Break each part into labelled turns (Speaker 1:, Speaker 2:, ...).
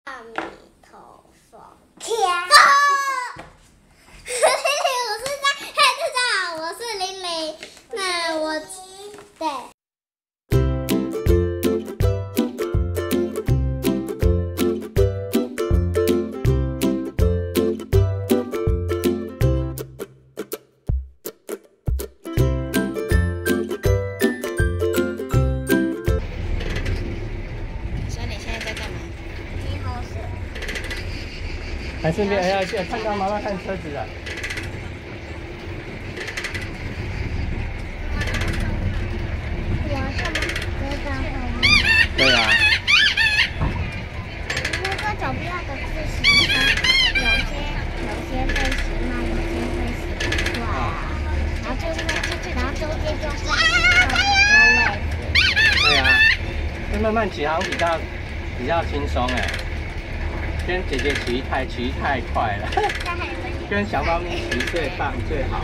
Speaker 1: 阿弥陀佛，天！大家好，我是玲玲。那我对。
Speaker 2: 还顺便要去看到妈妈看车子了。
Speaker 1: 我上面得到后面。
Speaker 2: 对啊。
Speaker 1: 如果走不要的自行车，有些会骑慢，有些会骑快啊。然后中间就是很多位置。
Speaker 2: 对啊，就慢慢骑好像比较轻松哎。跟姐姐骑太快了，跟小猫咪骑最棒最好。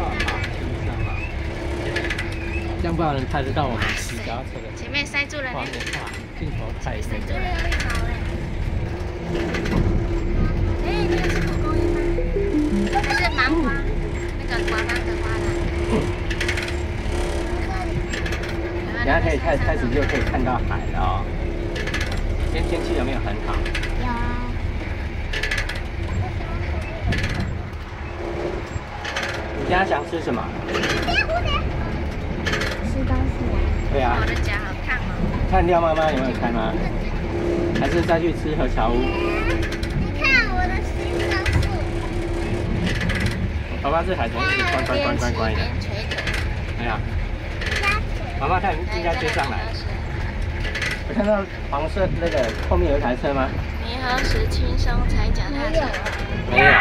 Speaker 2: 这样不然能拍得到我们骑脚踏车的。
Speaker 3: 前面塞住了
Speaker 2: 画面哇，镜头太
Speaker 3: 塞住了。
Speaker 1: 哎，那个是蒲公英吗？
Speaker 3: 还是芒花，那个瓜芒的花啦。
Speaker 2: 等下可以开始就可以看到海了哦。今天天气有没有很好？
Speaker 1: 有啊。
Speaker 2: 你今天想吃什么？
Speaker 1: 吃东西啊。
Speaker 2: 对啊。
Speaker 3: 我的脚好烫哦。
Speaker 2: 看廖妈妈有没有开吗？还是再去吃和乔屋？
Speaker 1: 你看我的新生树。
Speaker 2: 爸爸这海豚是乖的。对啊。妈妈看应该追上来。我看到黄色那个后面有一台车吗？
Speaker 3: 你何时轻松踩脚踏车？
Speaker 2: 没有。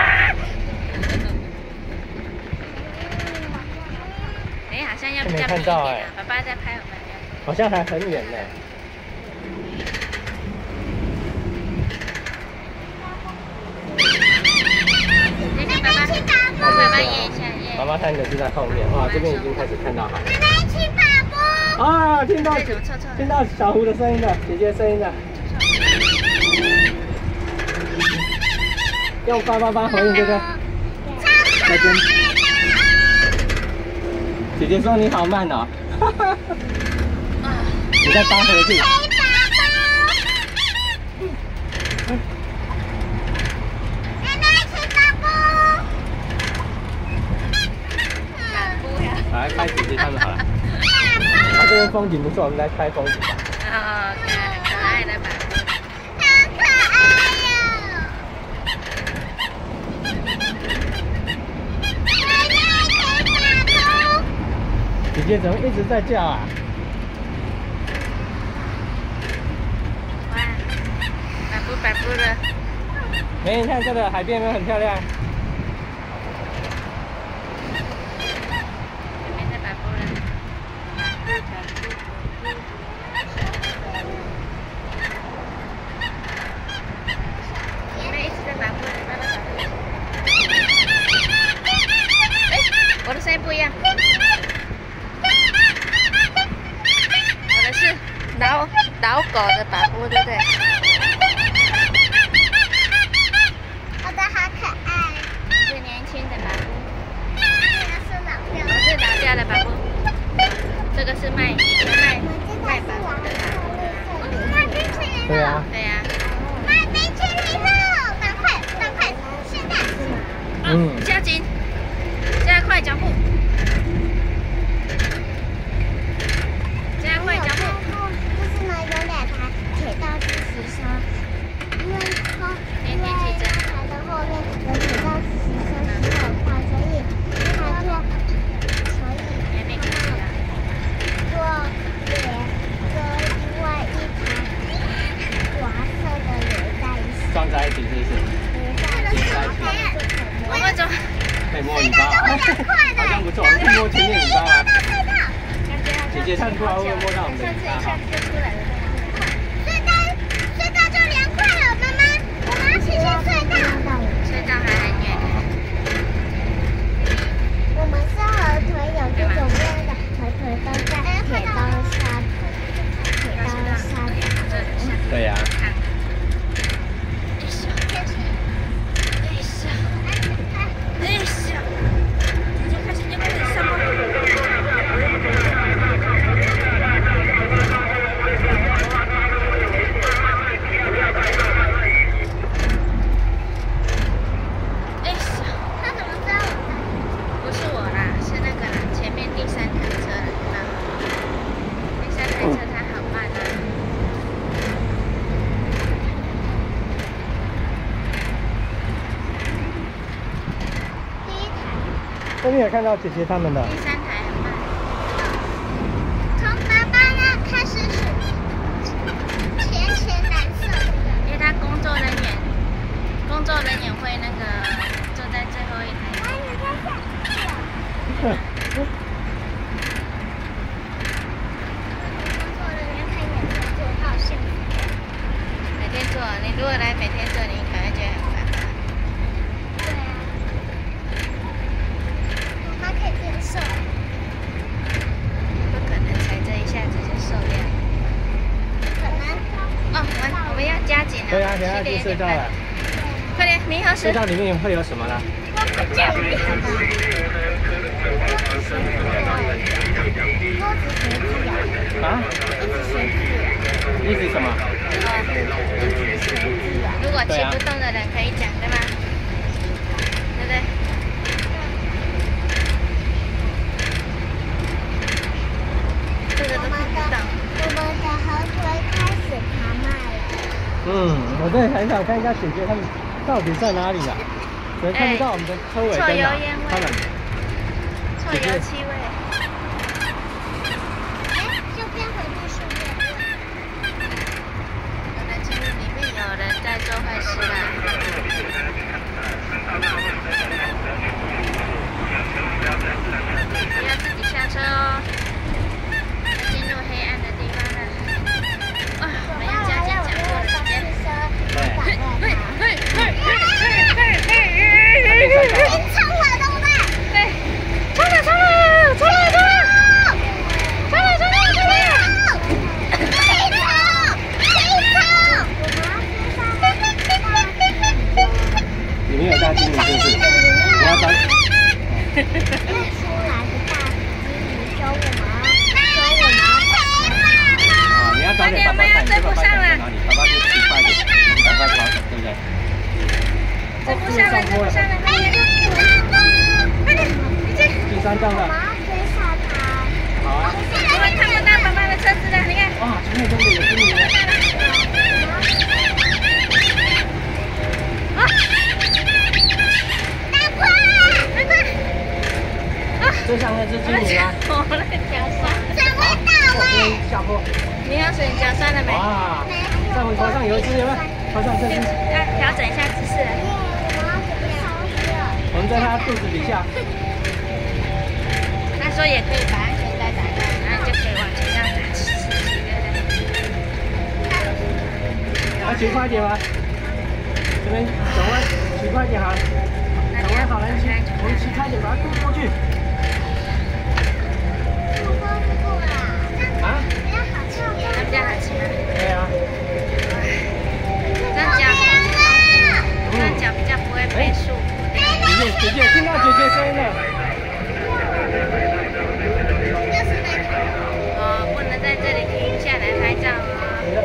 Speaker 3: 哎，好像要比较平一点啊。爸爸在拍我们。
Speaker 2: 好像还很远呢。
Speaker 3: 等一下，爸爸演一下耶。
Speaker 2: 妈妈看的是在后面，哇，这边已经开始看到海。
Speaker 1: 奶奶亲爸爸。
Speaker 2: 啊，听到小胡的声音了，姐姐的声音了。用888回应对不对？再见。姐姐说你好慢哦。你再搭回去。
Speaker 1: 奶奶亲爸爸。
Speaker 2: 来开姐姐他们好了。这边风景不错，我们来开风景。
Speaker 3: 哦，可爱的吧？
Speaker 1: 好可爱哟！
Speaker 2: 姐姐怎么一直在叫啊？
Speaker 3: 哇，摆布的。
Speaker 2: 没，你看这个海边有没有很漂亮？
Speaker 3: 这边在摆布了。我的声音不一样，我的是老狗的把布，对不对？
Speaker 1: 我的好可爱。
Speaker 3: 是年轻的把布，
Speaker 1: 这个是老调。
Speaker 3: 我是老家的把布，这个是卖把布的把布。
Speaker 1: 卖冰淇淋了。
Speaker 2: 对啊。
Speaker 3: 对呀。
Speaker 1: 卖冰淇淋了，赶快，现在。
Speaker 3: 加紧，加快脚步。
Speaker 1: 就是呢，有2台铁道自行车，因为台的后面有铁道自行车是很快，所以坐另外一台黄色的留在一起。
Speaker 2: 撞在一起是不是？
Speaker 3: 我们走。
Speaker 2: 可以摸尾巴，好像不错，我们可以摸前面尾巴吗？姐姐看出来会不会摸到我们的尾巴？哈。
Speaker 1: 隧道就凉快了，妈妈，我们要去隧道。
Speaker 3: 隧道还很远。
Speaker 1: 我们是河腿，有各种各样的河腿都在铁道上。
Speaker 2: 对呀。 这边有看到姐姐他们的。
Speaker 3: 第3台很慢。
Speaker 1: 从爸爸那开始数，浅蓝色的。
Speaker 3: 因为他工作人员会那个坐在最后一台。
Speaker 1: 哎，你看下去了。工作人员看眼睛做到现在。
Speaker 3: 每天做，你如果来每天做，你可能觉得很烦吧？
Speaker 1: 对啊。它可以变瘦。
Speaker 3: 不可能踩着一下子就瘦掉。
Speaker 1: 可能。
Speaker 3: 哦，我们要加紧了。
Speaker 2: 对啊，等下进隧道了。
Speaker 3: 快点，明和
Speaker 2: 隧道里面会有什么呢？啊？一直什么？
Speaker 3: 如果骑不动的人可以讲，对吗？对不对？这个都听不懂。
Speaker 1: 我们的河豚开始爬慢了。
Speaker 2: 我真的很想看一下姐姐他们到底在哪里了。只能看不到我们的车尾灯了。他们。
Speaker 3: 臭油漆味。
Speaker 1: 就变回绿树叶。
Speaker 3: 可能其实里面有人在做坏事啦。不要自己下车哦，要进入黑暗的地方了。哇，我们要加紧脚步了，姐姐。
Speaker 1: 冲了，对不对？
Speaker 3: 对，冲了，冲了，冲了，冲了，冲了，冲了，冲了！
Speaker 2: 里面有大金鱼，是不是？你要找。
Speaker 1: 出来的大金鱼说我们
Speaker 2: 啊，你要早点，
Speaker 3: 我们要追不上了。
Speaker 2: 爸爸就骑快点，赶快跑，对不对？
Speaker 3: 追不上了，追不上了，快点！快点，姐姐。
Speaker 2: 第3站了。
Speaker 1: 我们要追上它。
Speaker 2: 好啊。
Speaker 3: 我们看不到爸爸的车子了，你看。
Speaker 2: 哇，前面真的有金鱼了。最上面是金鱼吗？
Speaker 3: 我的脚酸。
Speaker 1: 怎么到位？
Speaker 2: 下坡。
Speaker 3: 你要水脚酸了没？
Speaker 2: 哇，在我头上有一只，有没有？头上这只。
Speaker 3: 要调整一下姿势。
Speaker 2: 我们在它肚子底下。
Speaker 3: 他说也可以把安全带打开，然后你就可以往前这样打，对不对？
Speaker 2: 要骑快点吗？这边转弯，骑快点好。转弯好难骑，我们骑快点把它渡过去。啊？
Speaker 3: 它比较好骑吗？
Speaker 2: 对啊。
Speaker 3: 这样脚比较不会被束缚。
Speaker 2: 姐姐，听到姐姐声音了。
Speaker 3: 哦，不能在这里停下来拍照哦。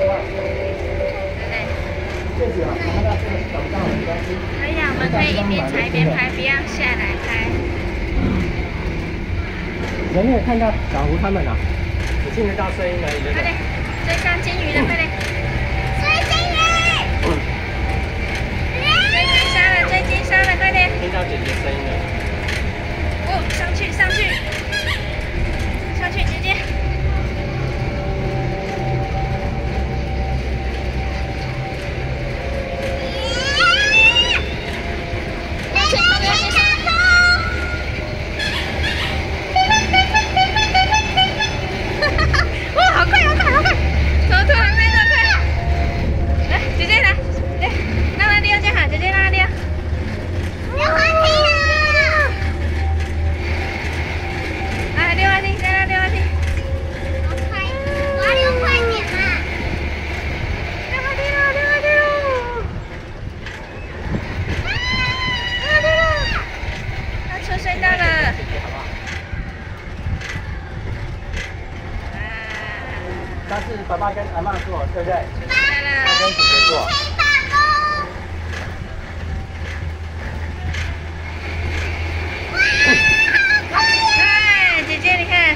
Speaker 3: 对不对？可以啊，我们可以一边踩一边拍，不要下来拍。
Speaker 2: 有没有看到小胡他们啊？只听得到声音而已。
Speaker 3: 快点，追上金鱼了，快点！追金鱼！追金沙了，快点！
Speaker 2: 听到姐姐声音了。
Speaker 3: 哦，上去，上去，上去，姐姐。
Speaker 2: 但是爸爸跟阿嬷坐，对不对？
Speaker 3: 他
Speaker 2: 跟姐姐坐。
Speaker 3: 哎，姐姐，你看。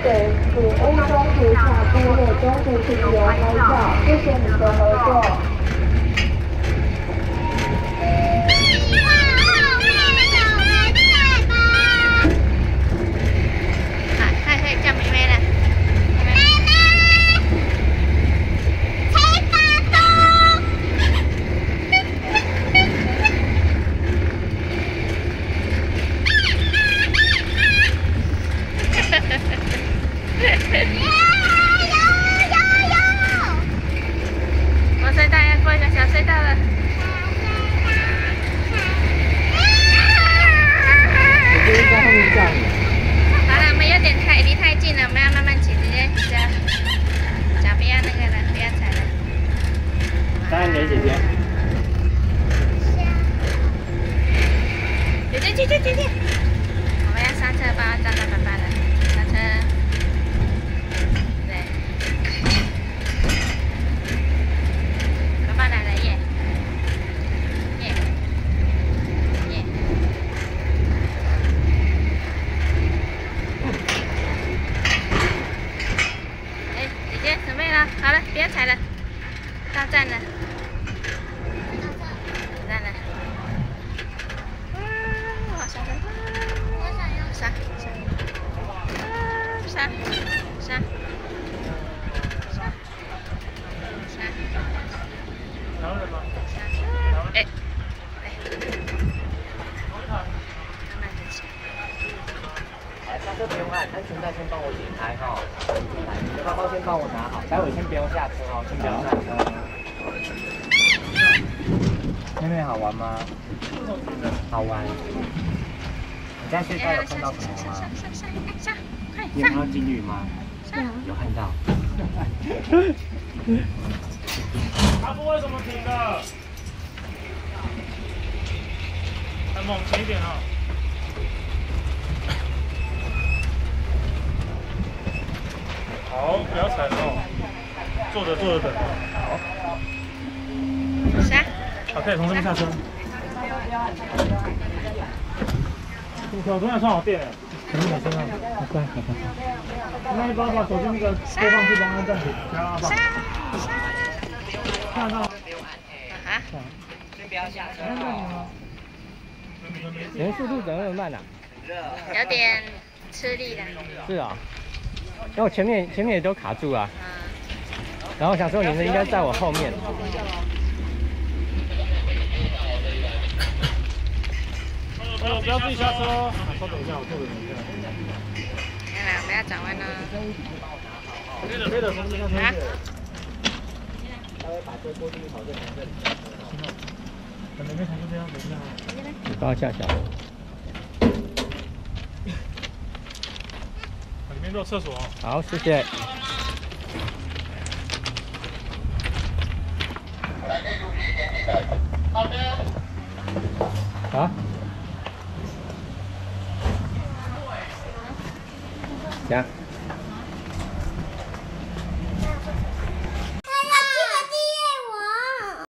Speaker 4: 给主 A 中途下部或中途停留拍照，谢谢你的合作。
Speaker 3: 嗨，可以叫妹妹了。 我隧道要过一个小隧道了。
Speaker 2: 我就在后面叫你。
Speaker 3: 好了，我们有点离太近了，我们要慢慢骑，直接脚不要那个了，不要踩了。
Speaker 2: 当然没姐姐。
Speaker 3: 姐，我们要上车吧，找到爸爸了，上车。 爸爸来了耶！哎，姐姐准备了，好了，不要踩了，到站了，到站了。我上车，上。 哎，慢慢的骑。
Speaker 2: 上车不用按，安全带先帮我解开哈。来，你的包包先帮我拿好，待会先不用下车哦，先不要下车。妹妹好玩吗？好玩。你在现在有看到什么吗？
Speaker 3: 上，快
Speaker 2: 你有看到金鱼吗？有看到。
Speaker 5: 阿布为什么停的？再往前一点啊！好，不要踩到，坐着等。好。
Speaker 3: 啥？
Speaker 5: 好，可以从这边下车。手突然充好电了。可能没声啊。好乖。那你帮我把手机那个播放器帮按暂停，不要按吧。看到。
Speaker 3: 啊？
Speaker 2: 先不要下车哦。
Speaker 6: 人速度怎么那么慢啊？
Speaker 3: 有点吃力了。
Speaker 6: 是啊，因为我前面也都卡住啊。然后想说你们应该在我后面。
Speaker 5: 不要自己下车哦。稍等一下，我坐着等一下。
Speaker 3: 来，我们要转弯了。
Speaker 5: 可以的，从这边下车。
Speaker 2: 稍微把车过去好，就从这里下车哦。
Speaker 5: 等那边才是这样，等一下。
Speaker 6: 你帮我下下。
Speaker 5: 里面都有厕所哦。
Speaker 6: 好，谢谢。啊？行。